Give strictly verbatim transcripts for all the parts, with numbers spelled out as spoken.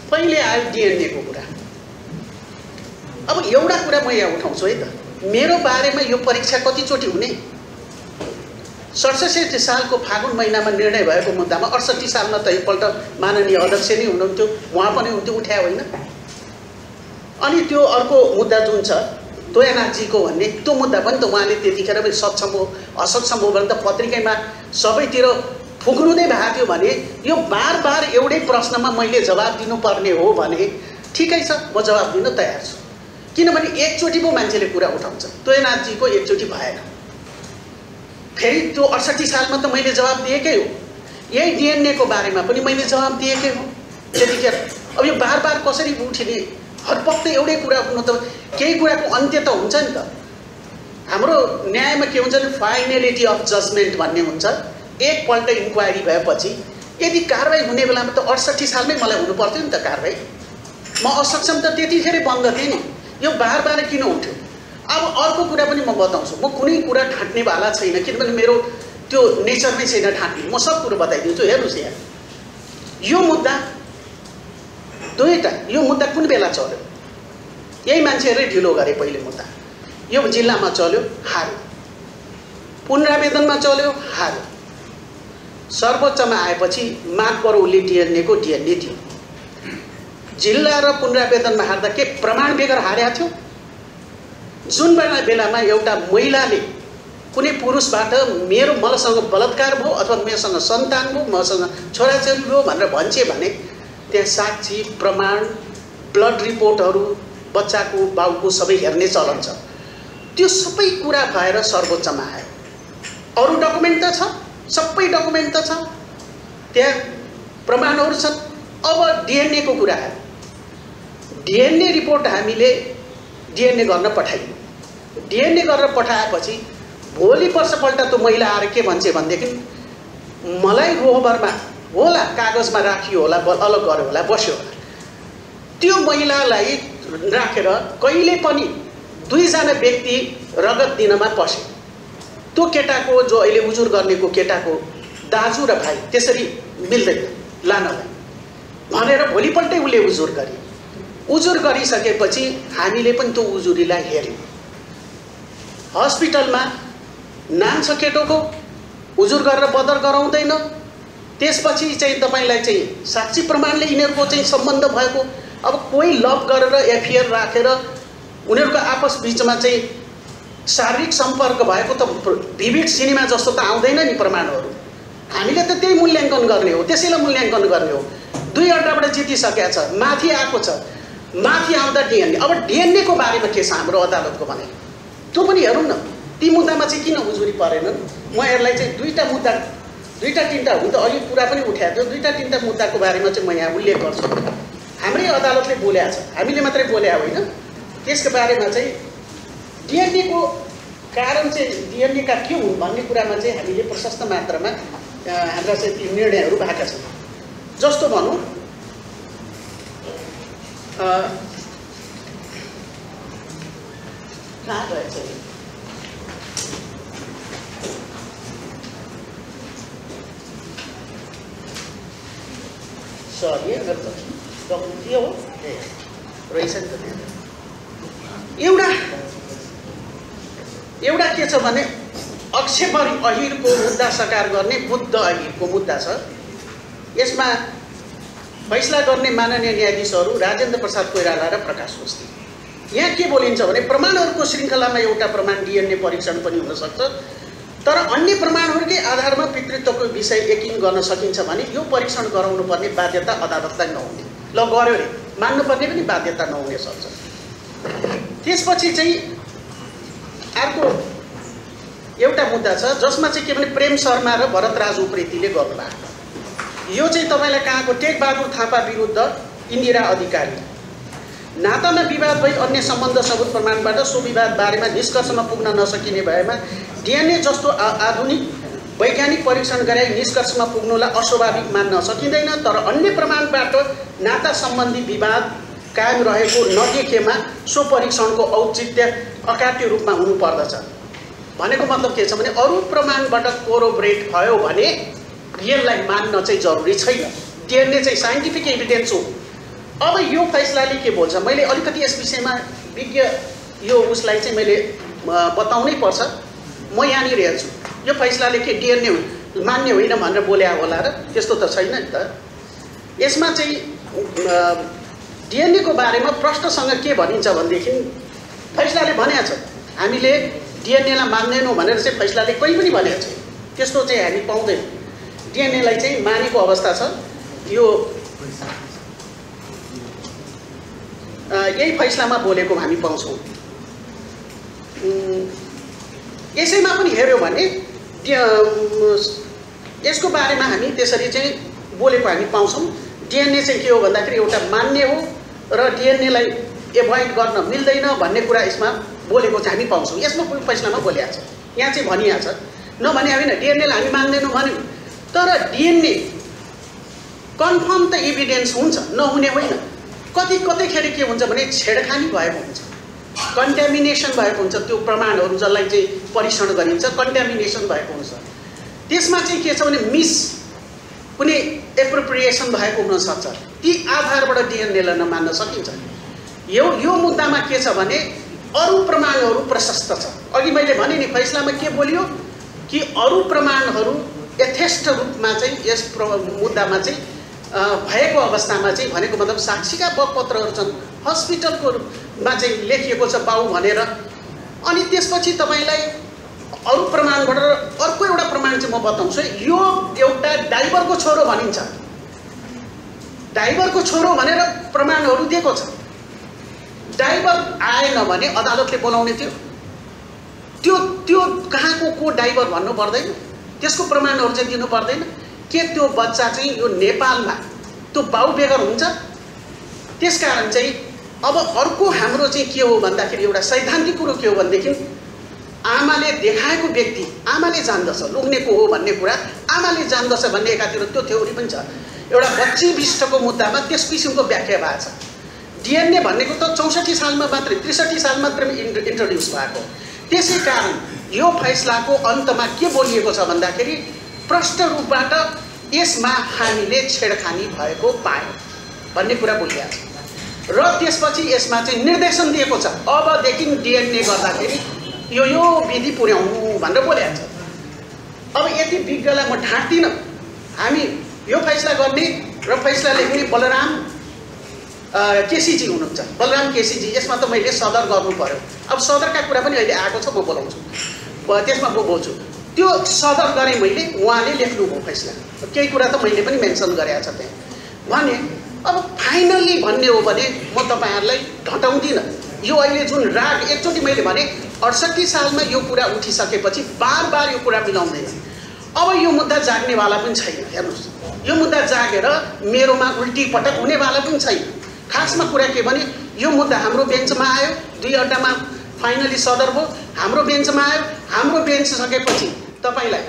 पहिले आयो डिएनए को कुरा। अब एउटा कुरा म यहाँ उठाउँछु है त, मेरो बारेमा यो परीक्षा कतिचोटि हुने? सडसठी सालको फागुन महिनामा निर्णय भएको मुद्दामा अडसठी सालमा त एकपल्ट माननीय अध्यक्ष नै हुनुहुन्थ्यो, उहाँ पनि हुन्थ्यो, उठायो होइन? अनि त्यो अर्को मुद्दा जुन छ तोयानाथजीको भन्ने, त्यो मुद्दा पनि त उहाँले त्यतिखेर पनि सक्षम हो असक्षम हो भने त पत्रिकामा सबैतिर फुक्नु नै भएको थियो भने यो बार बार एउटै प्रश्नमा मैले जवाब दिनुपर्ने हो भने ठिकै छ, म जवाब दिन तयार छु। किनभने एकचोटि पो मान्छेले कुरा उठाउँछ, तोयानाथजीको एकचोटि भएन, फेरि त्यो अडसठी सालमा त मैले जवाब दिएकै हो, यही डिएनए को बारेमा पनि मैले जवाब दिएकै हो त्यतिखेर। अब यो बार बार कसरी उठिने? हरपक्त एउटै कुरा हुनु त केही कुराको अन्त्य त हुन्छ नि त। हाम्रो न्यायमा के हुन्छ भने फाइनलिटी अफ जजमेन्ट भन्ने हुन्छ। एकपल्ट इन्क्वायरी भएपछि यदि कारबाही हुने बेलामा त अडसठी सालमै मलाई हुनु पर्थ्यो नि त कारबाही, म असक्षम त त्यतिखेरै बन्द थिएँ नि, यो बार बार किन उठ्यो? अब अर्को कुरा पनि म बताउँछु, म कुनै कुरा ढाँट्नेवाला छैन, किनभने मेरो त्यो नेचरमै छैन ढाँट्ने, म सब कुरो बताइदिन्छु। हेर्नुहोस् यहाँ यो मुद्दा दुईटा, यो मुद्दा कुन बेला चल्यो? यही मान्छेहरूले ढिलो गरे। पहिले मुद्दा यो जिल्लामा चल्यो, हार्यो, पुनरावेदनमा चल्यो, हार्यो, सर्वोच्चमा आएपछि मागपरौले डिएनए को डिएनए दियो। जिल्ला र पुनरावेदनमा हार्दा के प्रमाण बेगर हारेको थियो? जुन बेला बेलामा एउटा महिलाले कुनै पुरुषबाट मेरो मसँग बलात्कार भयो अथवा मेरोसँग सन्तान भयो, मसँग छोराछोरी भयो भनेर भन्छे भने त्यहाँ साक्षी प्रमाण ब्लड रिपोर्टहरू बच्चाको बाउको सबै हेर्ने चलन छ। त्यो सबै कुरा भएर सर्वोच्चमा आयो। अरू डकुमेन्ट त छ, सबै डकुमेन्ट त छ, त्यहाँ प्रमाणहरू छन्। अब डिएनए को कुरा आयो। डिएनए रिपोर्ट हामीले डिएनए गर्न पठाइयो। डिएनए गरेर पठाएपछि भोलि पर्सपल्ट त्यो महिला आएर के भन्छ भनेदेखि मलाई रोहबरमा होला कागजमा राखियो होला, अलग गर्यो होला, बस्यो होला। त्यो महिलालाई राखेर कहिले पनि दुईजना व्यक्ति रगत दिनमा पसे। त्यो केटाको जो अहिले उजुर गर्नेको केटाको दाजु र भाइ त्यसरी मिल्दैन लानलाई भनेर भोलिपल्टै उसले उजुर गरे। उजुर गरिसकेपछि हामीले पनि त्यो उजुरीलाई हेर्यौँ। हस्पिटलमा नाम छ केटोको, उजुर गरेर बदर गराउँदैन। त्यसपछि चाहिँ तपाईलाई चाहिँ साक्षी प्रमाणले यिनीहरूको चाहिँ सम्बन्ध भएको, अब कोही लभ गरेर एफआइआर राखेर उनीहरूको आपस बीचमा चाहिँ शारीरिक सम्पर्क भएको त भिभिड सिनेमा जस्तो त आउँदैन नि प्रमाणहरू। हामीले त त्यही मूल्याङ्कन गर्ने हो, त्यसैलाई मूल्याङ्कन गर्ने हो। दुई अड्डाबाट जितिसकेको छ, माथि आएको छ, माथि आउँदा डिएनए। अब डिएनए को बारेमा के छ हाम्रो अदालतको भनाइ, त्यो पनि हेरौँ न। ती मुद्दामा चाहिँ किन उजुरी परेनन्? म यसलाई चाहिँ दुईटा मुद्दा दुईटा तिनवटा हुन त अलि कुरा पनि उठाएको थियो, दुईटा तिनवटा मुद्दाको बारेमा चाहिँ म यहाँ उल्लेख गर्छु। हाम्रै अदालतले बोलेको छ, हामीले मात्रै बोले होइन। त्यसको बारेमा चाहिँ डिएनए को कारण चाहिँ डिएनए का के हुन् भन्ने कुरामा चाहिँ हामीले प्रशस्त मात्रामा हाम्रा चाहिँ ती निर्णयहरू भएका छन्। जस्तो भनौँ कहाँ रहेछ सरी के हो ए रहेछ नि त। एउटा एउटा के छ भने अक्षयबरी अहिरको मुद्दा सकार गर्ने बुद्ध अहिरको मुद्दा छ। यसमा फैसला गर्ने माननीय न्यायाधीशहरू राजेन्द्र प्रसाद कोइराला र प्रकाश कोष्टी। यहाँ के बोलिन्छ भने प्रमाणहरूको श्रृङ्खलामा एउटा प्रमाण डिएनए परीक्षण पनि हुन सक्छ, तर अन्य प्रमाणहरूकै आधारमा पितृत्वको विषय यकिन गर्न सकिन्छ भने यो परीक्षण गराउनु पर्ने बाध्यता अदालतलाई नहुने। ल गर्यो रे मान्नुपर्ने पनि बाध्यता नहुने सक्छ। त्यसपछि चाहिँ अर्को एउटा मुद्दा छ जसमा चाहिँ के भने प्रेम शर्मा र भरतराज उप्रेतीले गर्नुभएको। यो चाहिँ तपाईलाई कहाँको टेकबहादुर थापा विरुद्ध इन्दिरा अधिकारी। नातामा विवाद भई अन्य सम्बन्ध सबुत प्रमाणबाट सो विवाद बारेमा निष्कर्षमा पुग्न नसकिने भएमा डिएनए जस्तो आधुनिक वैज्ञानिक परीक्षण गराई निष्कर्षमा पुग्नुलाई अस्वाभाविक मान्न सकिँदैन, तर अन्य प्रमाणबाट नाता सम्बन्धी विवाद कायम रहेको नदेखेमा सो परीक्षणको औचित्य अकाट्य रूपमा हुनुपर्दछ। भनेको मतलब के छ भने अरू प्रमाणबाट कोरोबरेट भयो भने यसलाई मान्न चाहिँ जरुरी छैन। डिएनए चाहिँ साइन्टिफिक एभिडेन्स हो, अब यो फैसलाले के बोल्छ, मैले अलिकति यस विषयमा विज्ञ यो उसलाई चाहिँ मैले बताउनै पर्छ। म यहाँनिर हेर्छु यो फैसलाले के डिएनए मान्य होइन भनेर बोल्या होला र, त्यस्तो त छैन नि त। यसमा चाहिँ डिएनए को बारेमा प्रश्नसँग के भनिन्छ भनेदेखि फैसलाले भनेको छ हामीले डिएनएलाई मान्दैनौँ भनेर चाहिँ फैसलाले कहीँ पनि भनेको छैन। त्यस्तो चाहिँ हामी पाउँदैन। डिएनएलाई चाहिँ मानेको अवस्था छ। यो यही फैसलामा बोलेको हामी पाउँछौँ। यसैमा पनि हेऱ्यो भने यसको बारेमा हामी त्यसरी चाहिँ बोलेको हामी पाउँछौँ। डिएनए चाहिँ के हो भन्दाखेरि एउटा मान्य हो र डिएनएलाई एभोइड गर्न मिल्दैन भन्ने कुरा यसमा बोलेको चाहिँ हामी पाउँछौँ। यसमा फैसलामा बोलिएको छ, यहाँ चाहिँ भनिएको छ। नभने होइन डिएनएलाई हामी मान्दैनौँ भन्यौँ, तर डिएनए कन्फर्म त एभिडेन्स हुन्छ, नहुने होइन। कति कतैखेर के हुन्छ भने छेडखानी भएको हुन्छ, कन्ट्यामिनेसन भएको हुन्छ। त्यो प्रमाणहरू जसलाई चाहिँ परीक्षण गरिन्छ कन्ट्यामिनेसन भएको हुन्छ। त्यसमा चाहिँ के छ भने मिस कुनै एप्रोप्रिएसन भएको हुनसक्छ। ती आधारबाट डिएनएलाई नमान्न सकिन्छ। यो यो मुद्दामा के छ भने अरू प्रमाणहरू प्रशस्त छ। अघि मैले भने नि फैसलामा के बोलियो कि अरू प्रमाणहरू यथेष्ट रूपमा चाहिँ यस मुद्दामा चाहिँ भएको अवस्थामा चाहिँ भनेको मतलब साक्षीका बगपत्रहरू छन्, हस्पिटलको रूपमा चाहिँ लेखिएको छ बाउ भनेर। अनि त्यसपछि तपाईँलाई अरू प्रमाणबाट अर्को एउटा प्रमाण चाहिँ म बताउँछु। यो एउटा ड्राइभरको छोरो भनिन्छ, ड्राइभरको छोरो भनेर प्रमाणहरू दिएको छ। ड्राइभर आएन भने अदालतले बोलाउने थियो। त्यो त्यो कहाँको को ड्राइभर भन्नु पर्दैन, त्यसको प्रमाणहरू चाहिँ दिनु पर्दैन। के त्यो बच्चा चाहिँ यो नेपालमा त्यो बाउ बेगर हुन्छ। त्यसकारण चाहिँ अब अर्को हाम्रो चाहिँ के हो भन्दाखेरि एउटा सैद्धान्तिक कुरो के हो भनेदेखि आमाले देखाएको व्यक्ति आमाले जान्दछ लुग्ने को हो भन्ने कुरा आमाले जान्दछ भन्ने एकातिर त्यो थ्योरी पनि छ। एउटा बच्ची विष्टको मुद्दामा त्यस किसिमको व्याख्या भएको छ। डिएनए भनेको त चौसठी सालमा मात्रै त्रिसठी साल मात्रै इन्ट्रोड्युस भएको। त्यसै कारण यो फैसलाको अन्तमा के बोलिएको छ भन्दाखेरि प्रष्ट रूपबाट यसमा हामीले छेडखानी भएको पायौँ भन्ने कुरा बोलिएको छ। र त्यसपछि यसमा चाहिँ निर्देशन दिएको छ अबदेखि डिएनए गर्दाखेरि यो यो विधि पुर्याउनु भनेर बोलेको छ। अब यति विज्ञलाई म ढाँट्दिनँ। हामी यो फैसला गर्ने र फैसला लेख्ने बलराम केसीजी हुनुहुन्छ। बलराम केसीजी यसमा त मैले सदर गर्नु पर्यो। अब सदरका कुरा पनि अहिले आएको छ, म बोलाउँछु त्यसमा म बोल्छु। त्यो सदर गरेँ मैले, उहाँले लेख्नुभयो फैसला। केही कुरा त मैले पनि मेन्सन गरेको छ त्यहाँ भने। अब फाइनल्ली भन्ने हो भने म तपाईँहरूलाई ढटाउँदिनँ। यो अहिले जुन राग एकचोटि मैले भने अडसट्ठी सालमा यो कुरा उठिसकेपछि बार बार यो कुरा मिलाउँदैन। अब यो मुद्दा जाग्नेवाला पनि छैन। हेर्नुहोस्, यो मुद्दा जागेर मेरोमा उल्टी पटक हुनेवाला पनि छैन। खासमा कुरा के भने यो मुद्दा हाम्रो बेन्चमा आयो, दुई अड्डामा फाइनली सदर भयो, हाम्रो बेन्चमा आयो। हाम्रो बेन्च सकेपछि तपाईँलाई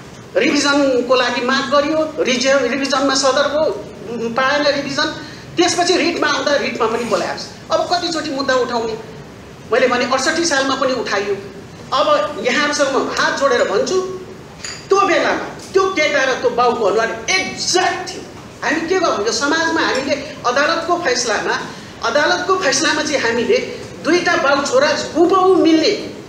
रिभिजनको लागि माग गरियो, रिजे रिभिजनमा सदर भयो, पाएन रिभिजन। त्यसपछि रिटमा आउँदा रिटमा पनि बोलायोस्। अब कतिचोटि मुद्दा उठाउने मैले भने अडसट्ठी सालमा पनि उठाइयो। अब यहाँहरूसँग म हात जोडेर भन्छु त्यो बेलामा त्यो केटा र त्यो बाउको अनुहार एक्ज्याक्ट थियो। हामी के गर्छौँ यो समाजमा हामीले अदालतको फैसलामा अदालतको फैसलामा चाहिँ हामीले दुईटा बाउ छोरा हुबहु मिल्ने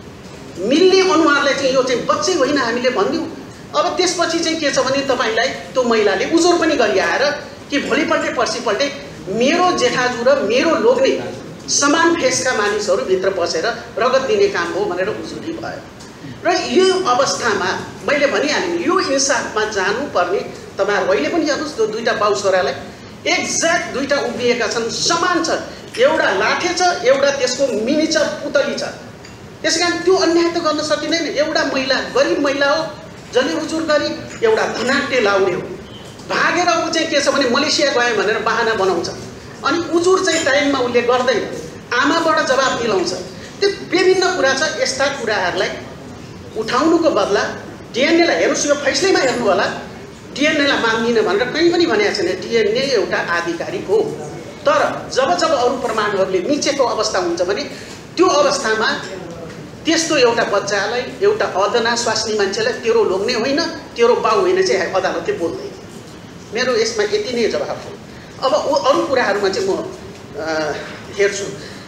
मिल्ने अनुहारलाई चाहिँ यो चाहिँ बच्चै होइन हामीले भनिदिउँ। अब त्यसपछि चाहिँ के छ भने तपाईँलाई त्यो महिलाले उजुर पनि गरिआएर कि भोलिपल्टै पर्सिपल्टै मेरो जेठाजु र मेरो लोग्ने समान फेसका मानिसहरू भित्र पसेर रगत दिने काम हो भनेर उजुरी भयो। र यो अवस्थामा मैले भनिहालेँ यो इन्साफमा जानुपर्ने तपाईँहरू अहिले पनि हेर्नुहोस् त्यो दुईटा बाउ छोरालाई एक्ज्याक्ट दुईटा उभिएका छन्, समान छ। एउटा लाठे छ, एउटा त्यसको मिनिचर पुतली छ। त्यसै कारण त्यो अन्याय त गर्न सकिँदैन। एउटा महिला गरिब महिला हो, जसले उजुर गरी एउटा धनाट्य लाउने हो। भागेर ऊ चाहिँ के छ भने मलेसिया गयो भनेर बहाना बनाउँछ। अनि उजुर चाहिँ टाइममा उसले गर्दैन, आमाबाट जवाब दिलाउँछ। त्यो विभिन्न कुरा छ। यस्ता कुराहरूलाई उठाउनुको बदला डिएनएलाई हेर्नुहोस्, यो फैसलैमा हेर्नु होला, डिएनएलाई मान्दिनँ भनेर कहीँ पनि भनेको छैन। डिएनए एउटा आधिकारिक हो। तर जब जब अरू प्रमाणहरूले मिचेको अवस्था हुन्छ भने त्यो अवस्थामा त्यस्तो एउटा बच्चालाई एउटा अदना स्वास्नी मान्छेलाई तेरो लोग्ने होइन, तेरो बाउ होइन चाहिँ अदालतले बोल्दैन। मेरो यसमा यति नै जवाब हो। अब अरू कुराहरूमा चाहिँ म हेर्छु